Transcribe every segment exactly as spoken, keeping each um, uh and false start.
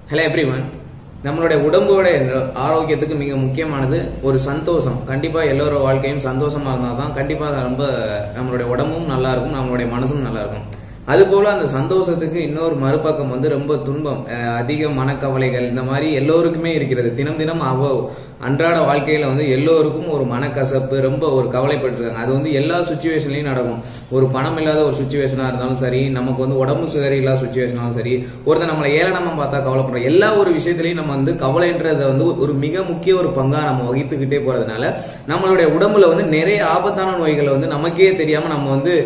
Hello everyone. நம்மளுடைய உடம்போட ஆரோக்கியத்துக்கு மிக முக்கியமானது ஒரு சந்தோஷம். கண்டிப்பா எல்லாரோட வாழ்க்கையும் சந்தோஷமா இருந்தா தான் கண்டிப்பா ரொம்ப நம்மளுடைய உடம்பும் நல்லா இருக்கும், நம்மளுடைய மனசும் நல்லா இருக்கும். அதுபோல அந்த சந்தோஷத்துக்கு இன்னொரு மறுபக்கம் வந்து ரொம்ப துன்பம், அதிக மனக்கவலைகள் இந்த மாதிரி எல்லோருக்குமே இருக்கிறது. தினம் தினம் அவ அன்றாட வாழ்க்கையில வந்து எல்லோருக்கும் ஒரு மனக்கசப்பு, ரொம்ப ஒரு கவலைப்பட்டிருக்காங்க. அது வந்து எல்லா சுச்சுவேஷன்லயும் நடக்கும். ஒரு பணம் இல்லாத ஒரு சுச்சுவேஷனா இருந்தாலும் சரி, நமக்கு வந்து உடம்பு சுகரி இல்லாத சுச்சுவேஷனாலும் சரி, ஒருத்தர் நம்மளை ஏளனமா பார்த்தா கவலைப்படுறோம். எல்லா ஒரு விஷயத்திலையும் நம்ம வந்து கவலைன்றத வந்து ஒரு மிக முக்கிய ஒரு பங்கா நம்ம வகித்துக்கிட்டே போறதுனால நம்மளுடைய உடம்புல வந்து நிறைய ஆபத்தான நோய்களை வந்து நமக்கே தெரியாம நம்ம வந்து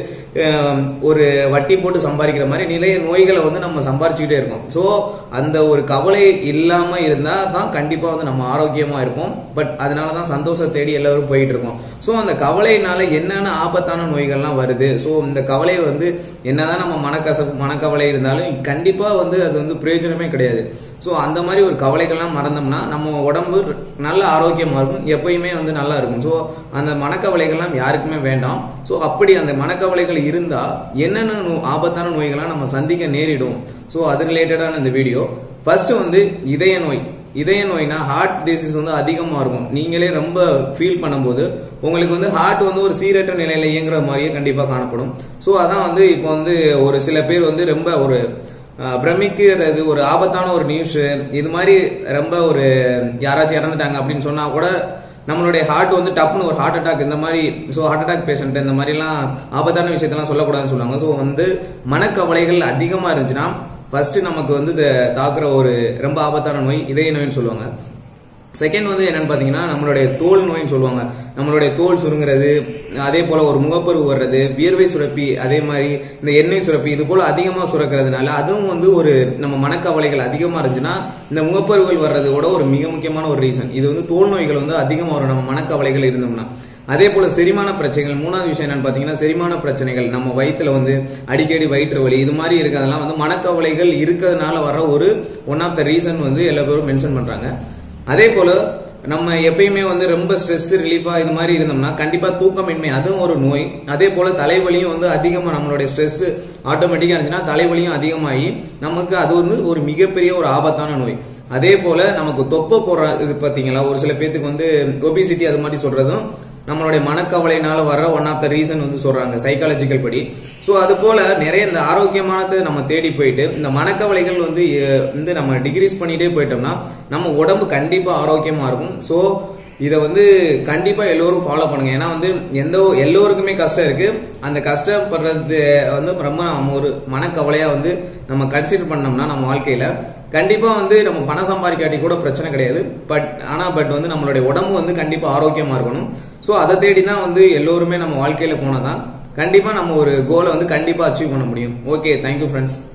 ஒரு வட்டி போட்டு சம்பாதிக்கிற மாதிரி நிறைய நோய்களை வந்து நம்ம சம்பாரிச்சுக்கிட்டே இருக்கோம். சோ அந்த ஒரு கவலை இல்லாம இருந்தா தான் கண்டிப்பா வந்து நம்ம ஆரோக்கியமா இருப்போம். பட் அதனாலதான் சந்தோஷம் தேடி எல்லாரும் போயிட்டு இருக்கோம். சோ அந்த கவலையினால என்னென்ன ஆபத்தான நோய்கள்லாம் வருது. சோ இந்த கவலை வந்து என்னதான் நம்ம மனக்கசப்பு மனக்கவலை இருந்தாலும் கண்டிப்பா வந்து அது வந்து பிரயோஜனமே கிடையாது. சோ அந்த மாதிரி ஒரு கவலைகள்லாம் மறந்தோம்னா நம்ம உடம்பு நல்ல ஆரோக்கியமா இருக்கும், எப்பயுமே வந்து நல்லா இருக்கும். சோ அந்த மனக்கவலைகள்லாம் யாருக்குமே வேண்டாம். சோ அப்படி அந்த மனக்கவலைகள் இருந்தா என்னென்ன ஆபத்தான நோய்கள்லாம் நம்ம சந்திக்க நேரிடும். சோ அது ரிலேட்டடான இந்த வீடியோ. ஃபர்ஸ்ட் வந்து இதய நோய். இதய நோய்னா ஹார்ட் டிசீஸ் வந்து அதிகமா இருக்கும். நீங்களே ரொம்ப ஃபீல் பண்ணும்போது உங்களுக்கு வந்து ஹார்ட் வந்து ஒரு சீரற்ற நிலையில இயங்குற மாதிரியே கண்டிப்பா காணப்படும். சோ அதான் வந்து இப்போ வந்து ஒரு சில பேர் வந்து ரொம்ப ஒரு பிரமிக்கிறது, ஒரு ஆபத்தான ஒரு நியூஸ் இது மாதிரி ரொம்ப ஒரு யாராச்சும் இறந்துட்டாங்க அப்படின்னு சொன்னா கூட நம்மளுடைய ஹார்ட் வந்து டப்புன்னு ஒரு ஹார்ட் அட்டாக் இந்த மாதிரி, ஸோ ஹார்ட் அட்டாக் பேஷண்ட் இந்த மாதிரிலாம் ஆபத்தான விஷயத்தெல்லாம் சொல்லக்கூடாதுன்னு சொல்லுவாங்க. ஸோ வந்து மனக்கவலைகள் அதிகமாக இருந்துச்சுன்னா ஃபர்ஸ்ட் நமக்கு வந்து தாக்குற ஒரு ரொம்ப ஆபத்தான நோய் இதய நோய்னு சொல்லுவாங்க. செகண்ட் வந்து என்னன்னு பாத்தீங்கன்னா நம்மளுடைய தோல் நோய்னு சொல்லுவாங்க. நம்மளுடைய தோல் சுருங்குறது, அதே போல ஒரு முகப்பரு வர்றது, வியர்வை சுரப்பி, அதே மாதிரி இந்த எண்ணெய் சுரப்பி இது போல அதிகமா சுரக்கிறதுனால அதுவும் வந்து ஒரு நம்ம மனக்கவலைகள் அதிகமா இருந்துச்சுன்னா இந்த முகப்பருகள் வர்றதோட ஒரு மிக முக்கியமான ஒரு ரீசன். இது வந்து தோல் நோய்கள் வந்து அதிகமா வரும் நம்ம மனக்கவலைகள் இருந்தோம்னா. அதே போல செரிமான பிரச்சனைகள். மூணாவது விஷயம் என்னன்னு பாத்தீங்கன்னா செரிமான பிரச்சனைகள். நம்ம வயிற்றுல வந்து அடிக்கடி வயிற்று வலி இது மாதிரி இருக்கிறதெல்லாம் வந்து மனக்கவலைகள் இருக்கிறதுனால வர ஒரு ஒன் ஆஃப் த ரீசன் வந்து எல்லா பேரும் மென்ஷன் பண்றாங்க. அதே போல நம்ம எப்பயுமே வந்து ரொம்ப ஸ்ட்ரெஸ் ரிலீஃபா இது மாதிரி இருந்தோம்னா கண்டிப்பா தூக்கமின்மை அதுவும் ஒரு நோய். அதே போல தலைவலியும் வந்து அதிகமா நம்மளுடைய ஸ்ட்ரெஸ் ஆட்டோமேட்டிக்கா இருந்துச்சுன்னா தலைவலியும் அதிகமாகி நமக்கு அது வந்து ஒரு மிகப்பெரிய ஒரு ஆபத்தான நோய். அதே போல நமக்கு தொப்பை போடுற இது பாத்தீங்களா, ஒரு சில பேத்துக்கு வந்து ஒபிசிட்டி அது மாதிரி சொல்றதும் நம்மளுடைய மனக்கவலையினால வர்ற ஒன் ஆஃப் த ரீசன் வந்து சொல்றாங்க சைக்காலஜிக்கல் படி. ஸோ அது போல நிறைய இந்த ஆரோக்கியமானதை நம்ம தேடி போயிட்டு இந்த மனக்கவலைகள் வந்து வந்து நம்ம டிகிரீஸ் பண்ணிட்டே போயிட்டோம்னா நம்ம உடம்பு கண்டிப்பா ஆரோக்கியமா இருக்கும். ஸோ இதை வந்து கண்டிப்பா எல்லோரும் ஃபாலோ பண்ணுங்க. ஏன்னா வந்து எந்த எல்லோருக்குமே கஷ்டம் இருக்கு. அந்த கஷ்டப்படுறது வந்து ரொம்ப நம்ம ஒரு மனக்கவலையா வந்து நம்ம கன்சிடர் பண்ணோம்னா நம்ம வாழ்க்கையில கண்டிப்பா வந்து நம்ம பணம் சம்பாதிக்காட்டி கூட பிரச்சனை கிடையாது. பட் ஆனா பட் வந்து நம்மளுடைய உடம்பு வந்து கண்டிப்பா ஆரோக்கியமா இருக்கணும். சோ அதை தேடி தான் வந்து எல்லோருமே நம்ம வாழ்க்கையில போனதான் கண்டிப்பா நம்ம ஒரு கோலை வந்து கண்டிப்பா அச்சீவ் பண்ண முடியும். Okay, thank you friends.